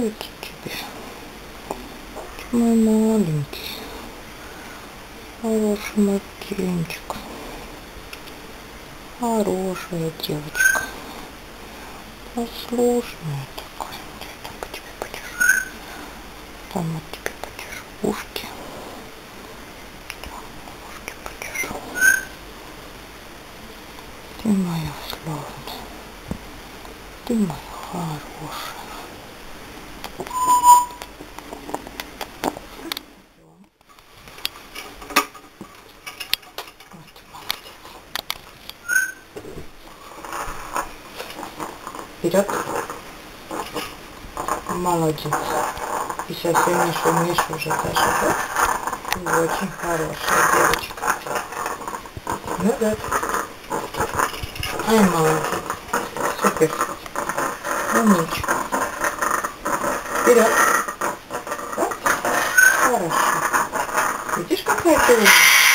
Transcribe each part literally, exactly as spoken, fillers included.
нравится тебе? Мой маленький, хороший Мартинчик, хорошая девочка, послушная такая. Я там по тебе подержу, там от тебя подержу ушки, там ушки подержу. Ты моя славная, ты моя хорошая. Вперед. Молодец. И сейчас я шумишь уже даже, да? Ты очень хорошая девочка. Назад. Ай, молодец. Супер. Умничка. Вперед. Так? Хорошо. Видишь, какая ты умная?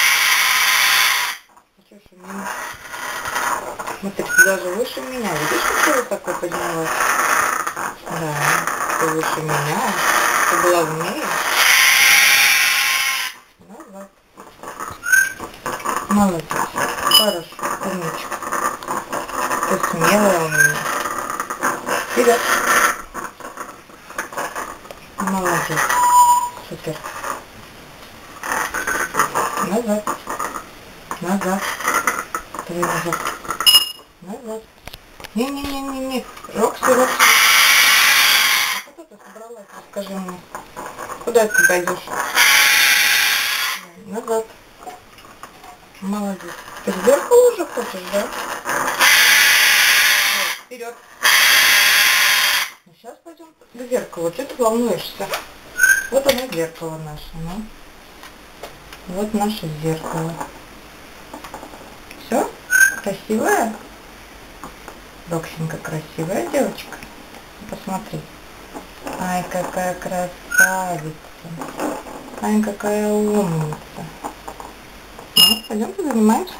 Что шумишь? Смотри, ты даже выше меня. Видишь, как ты высоко поднялась? Да, ты выше меня. Ты главнее. Назад. Молодец. Хорошо. Умничка. Ты смелая у меня. Вперед. Молодец. Супер. Назад. Назад. Давай назад. Назад. Не-не-не-не-не. Рокси, Рокси. А куда ты собралась? Скажи мне. Куда ты пойдешь? Назад. Молодец. Ты в зеркало уже хочешь, да? Вперед. Ну, сейчас пойдем к зеркалу. Что ты волнуешься? Вот оно зеркало наше. Ну. Вот наше зеркало. Все? Красивая? Роксинка красивая девочка. Посмотри. Ай, какая красавица. Ай, какая умница. Ну, пойдем позанимаемся.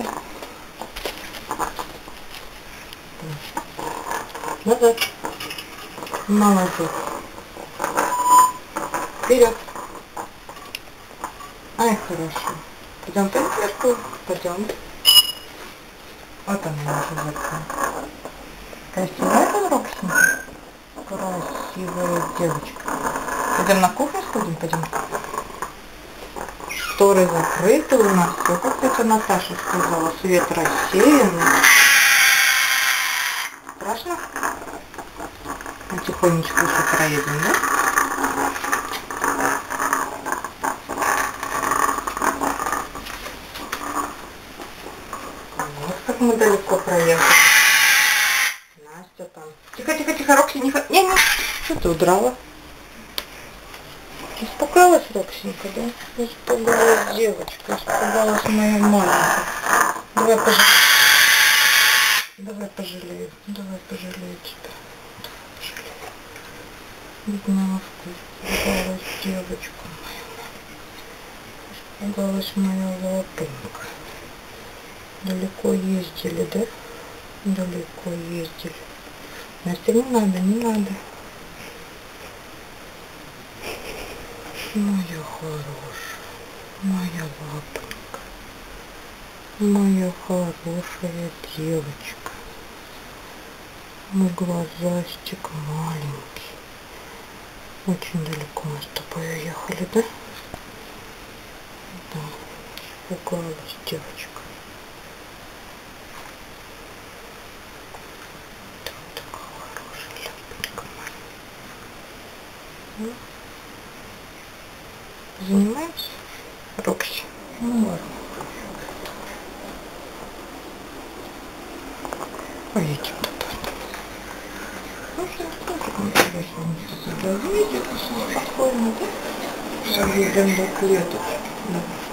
Назад. Молодец. Вперед. Ай, хорошо. Пойдем по зеркалу. Пойдем. Вот она наша зеркало. Красивая эта Роксинка? Красивая девочка. Пойдем на кухню сходим, пойдем. Шторы закрыты у нас. Все, как это Наташа сказала, свет рассеянный. Страшно? Мы тихонечко еще проедем, да? Вот как мы далеко проехали. Настя там. Тихо, тихо, тихо, Рокси, не ходи. Не, не. Что ты удрала? Испугалась Роксинка, да? Испугалась девочка, испугалась моя маленькая. Давай пожалею. Давай пожалею. Давай пожалею тебя. Давай пожалею. Беднявка, испугалась девочка моя. Испугалась моя лапонька. Далеко ездили, да? Далеко ездили. Настя, не надо, не надо. Моя хорошая, моя лапонька, моя хорошая девочка. Мой глазастик маленький. Очень далеко мы с тобой уехали, да? Да, испугалась девочка. Занимаемся, Рокси? Ну ладно. Поедем туда. Ну что, тоже интересно. Сюда видит, спокойно, да? Поедем до клеточки. Да.